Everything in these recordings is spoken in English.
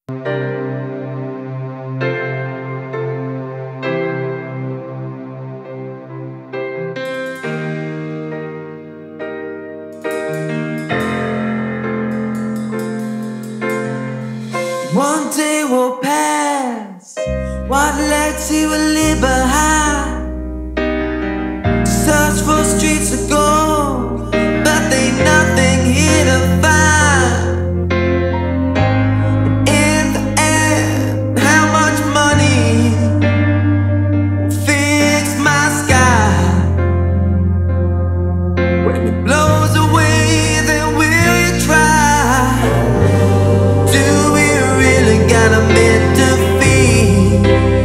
One day will pass, what legacy will leave behind? Search for streets of gold, but they ain't nothing here to find. In the end, how much money will fix my sky? When it blows away, then will you try? Do we really got a meant to feed?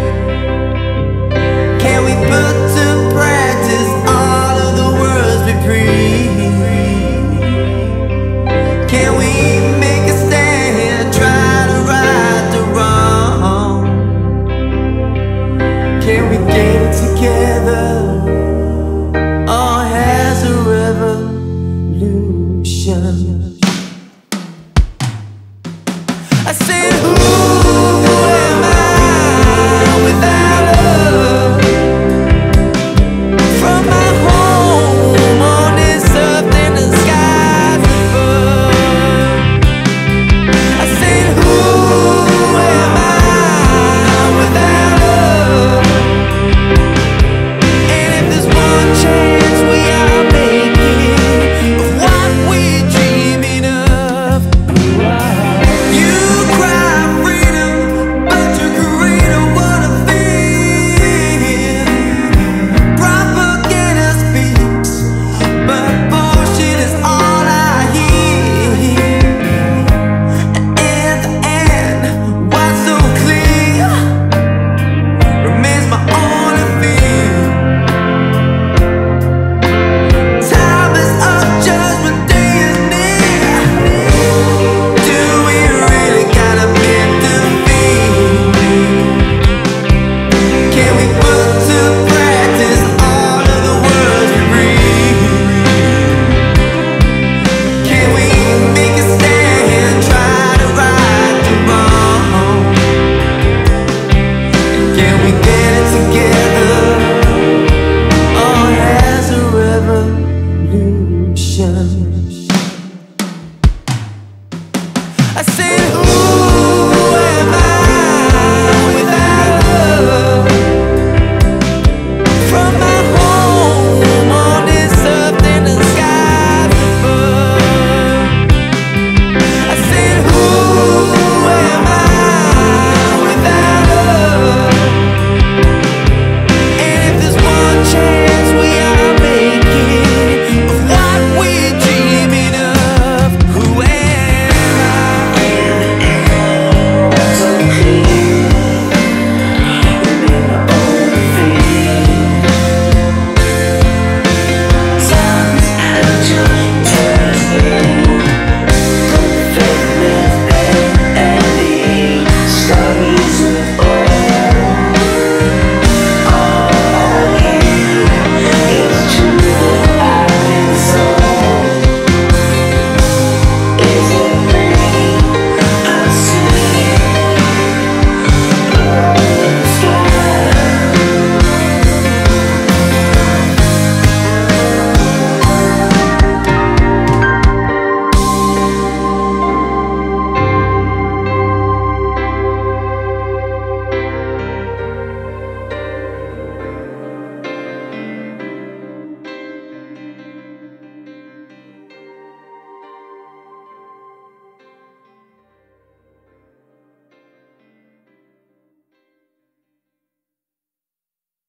Can we put to practice all of the words we breathe? Can we make a stand, try to right the wrong? Can we get it together, or has a revolution? I say